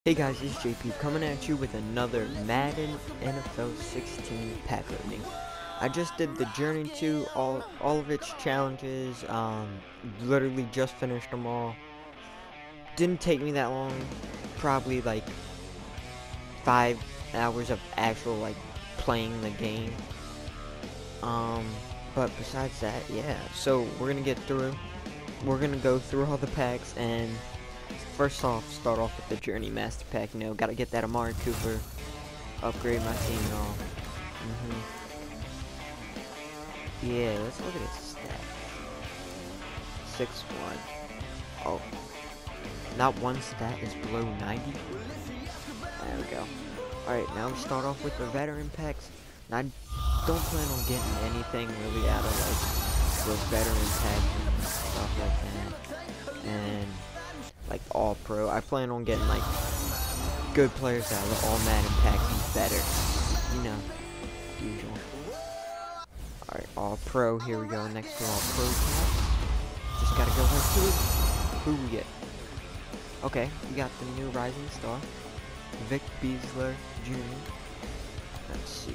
Hey guys, it's JP coming at you with another Madden NFL 16 pack opening. I just did the Journey to all of its challenges. Literally just finished them all. Didn't take me that long. Probably like 5 hours of actual playing the game. But besides that, yeah. So we're gonna get through. We're gonna go through all the packs and. First off, start off with the Journey Master Pack. Gotta get that Amari Cooper, upgrade my team and all. Yeah, let's look at his stats. 6'1". Oh, not one stat is below 90. There we go. Alright, now we start off with the veteran packs. And I don't plan on getting anything really out of those veteran packs and stuff like that. And all pro. I plan on getting good players out of the all Madden packs and better. Usual. Alright, all pro. Here we go. Next to all pro pack. Just gotta go right to it. Who we get? Okay, we got the new Rising Star. Vic Beasler Jr. Let's see.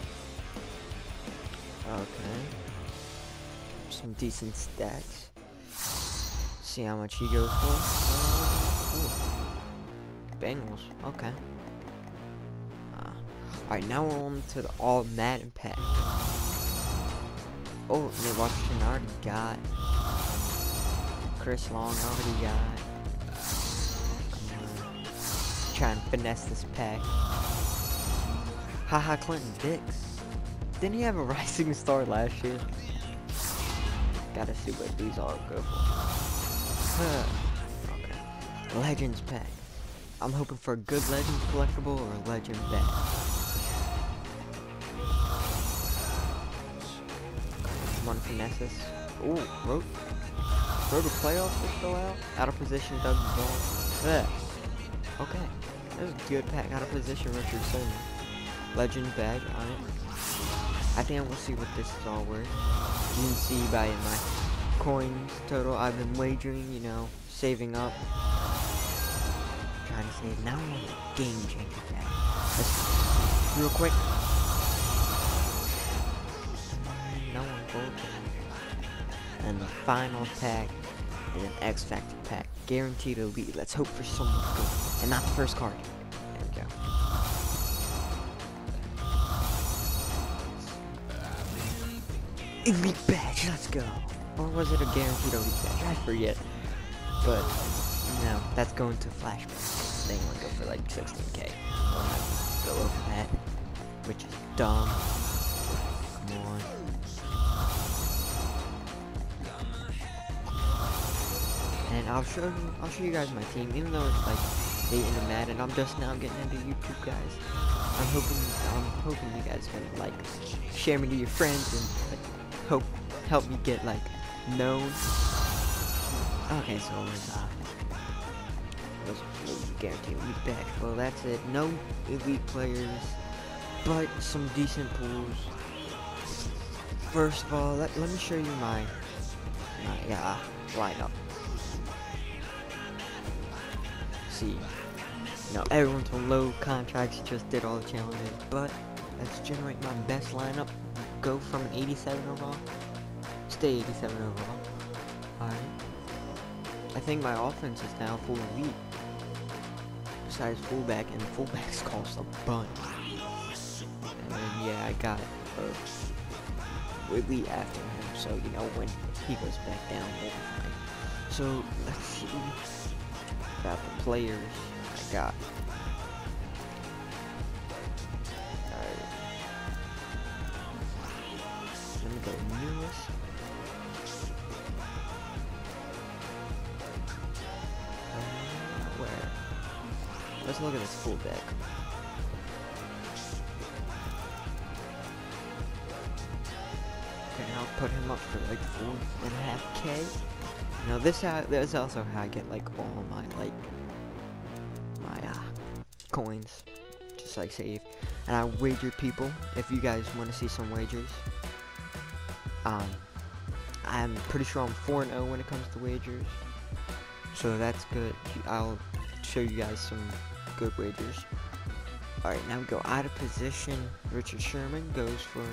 Okay. Some decent stats. See how much he goes for. Bengals. Okay. Alright, now we're on to the all Madden pack. Oh, and Washington already got. Chris Long already got. Trying to finesse this pack. Haha, Clinton Dix. Didn't he have a Rising Star last year? Gotta see what these all go for. Okay. Legends pack. I'm hoping for a good Legends collectible or a Legend back. Come on, finesse this. Ooh, Road to playoffs is still out. Out of position, Doug Ball. Okay. That was a good pack. Out of position, Richard Simmons. Legend badge on it. I think we'll see what this is all worth. You can see by my coins total I've been wagering, saving up. Trying to save. Now I'm on the game changer pack. Let's real quick. No one gold. And the final pack is an X Factor pack. Guaranteed elite. Let's hope for someone good. And not the first card. There we go. Elite badge, let's go. Or was it a guaranteed elite badge? I forget. But, no, that's going to flashback. They want to go for 16k. I'll have to go over that. Which is dumb. Come on. And I'll show you guys my team. Even though it's late into Madden, I'm just now getting into YouTube, guys. I'm hoping you guys can share me to your friends and help me get known. Okay, so it was guaranteed elite badge. Well, that's it. No elite players, but some decent pools. First of all, let me show you my lineup. See, everyone's on low contracts. Just did all the challenges, but let's generate my best lineup. Go from an 87 overall. Stay 87 overall. Alright. I think my offense is now full elite. Besides fullback, and fullbacks cost a bunch. And yeah, I got elite after him, so when he goes back down, we'll be fine. So let's see about the players I got. Let me go newest. Where? Let's look at this full deck. Okay, I'll put him up for 4.5k. This is also how I get all my coins. Just save. And I wager people if you guys want to see some wagers. I'm pretty sure I'm 4-0 when it comes to wagers. So that's good. I'll show you guys some good wagers. Alright, now we go out of position. Richard Sherman goes for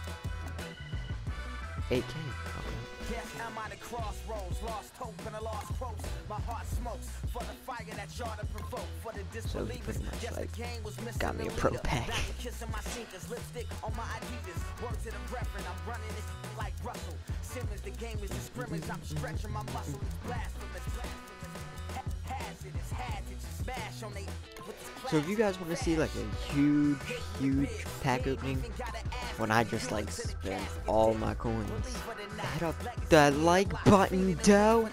8K. Yes, I'm at a crossroads, lost hope and a lost quotes. My heart smokes for the fire that y'all to provoke. For the disbelievers, Pretty much, like, the game was missing got me a the pro leader. pack. Back to kissing my sneakers, lipstick on my Adidas. Word to the reverend, I'm running this like Russell Simmons. The game is a scrimmage, I'm stretching my muscle. It's blasphemous, hazardous, smash on they. So if you guys want to see like a huge pack opening, when I just like spend all my coins, hit up that like button, doubt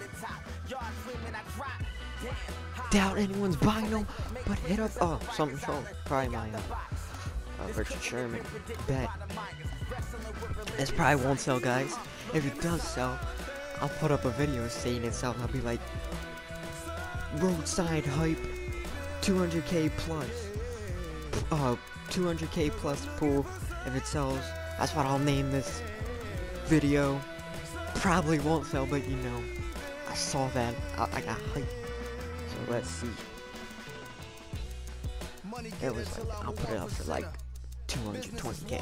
anyone's buying them, but hit up, oh, something short, probably my Richard Sherman bet. This probably won't sell, guys. If it does sell, I'll put up a video saying it sells. I'll be like, roadside hype, 200K plus, 200K plus pool. If it sells, that's what I'll name this video. Probably won't sell, but you know, I saw that, I got hype. So let's see. It was like, I'll put it up for like 220K.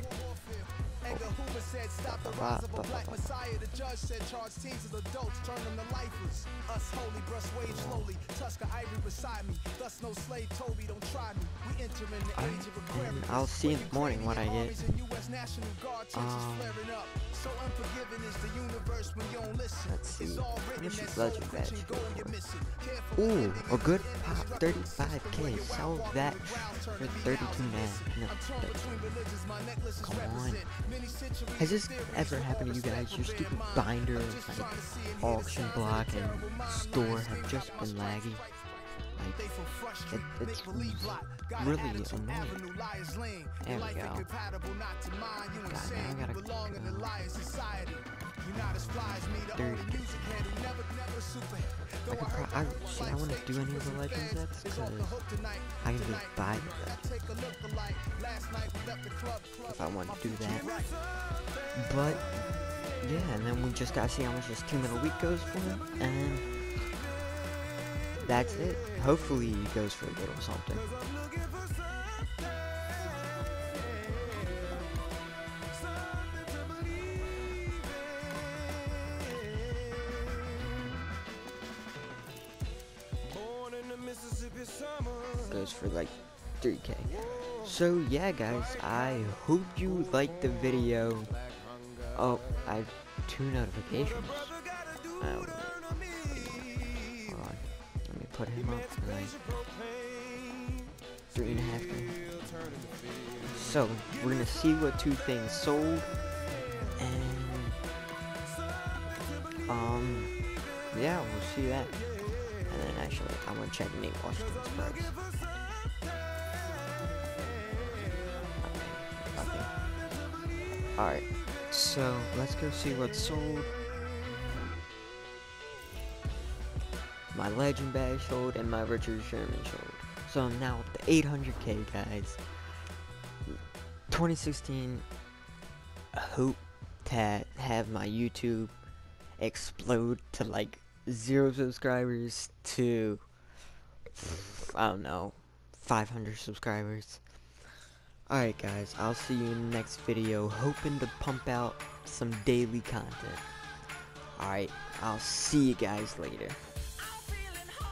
I'll see in the morning what I get. Let's see. How much is Legend Badge go for? Ooh, a good pop, 35K. Sell that for 32 now. No, come on. Has this ever happened to you guys? Your stupid binder, like auction block and store have just been laggy. Like, it's really annoying. There we go. God, now I gotta go. 30. I want to do any of the legend sets because I can just buy them if I want to do that. But yeah, and then we just gotta see how much this team of the week goes for, and that's it. Hopefully it goes for a little something. Goes for like 3K. So yeah, guys, I hope you liked the video. Oh, I have 2 notifications. Hold on, let me put him up to like 3.5K. So we're gonna see what 2 things sold, and yeah, we'll see that. And then actually, I'm gonna check Nate Washington's price. Okay. Alright, so let's go see what's sold. My Legend Badge sold and my Richard Sherman sold. So I'm now up to 800K, guys. 2016, I hope to have my YouTube explode to like 0 subscribers to, I don't know, 500 subscribers. Alright guys, I'll see you in the next video, hoping to pump out some daily content. Alright, I'll see you guys later.